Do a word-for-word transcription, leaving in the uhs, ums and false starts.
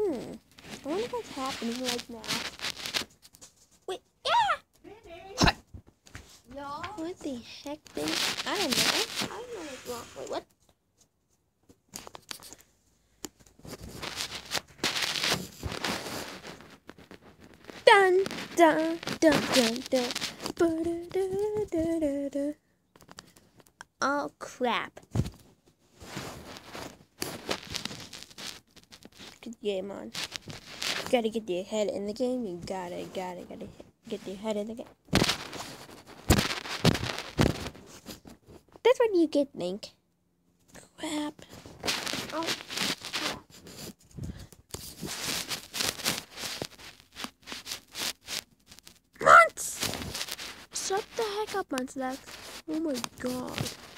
Hmm. I wonder what's happening right now. Wait, yeah! What? No. What the heck, thing? I don't know. I don't know what's wrong. Wait, what? Dun dun dun dun dun. Ba-da-da-da-da-da. Oh crap. Good game on. You gotta get your head in the game. You gotta, gotta, gotta get your head in the game. That's what you get, Link. Crap. Oh, crap. Months! Shut the heck up, Months. Oh my god.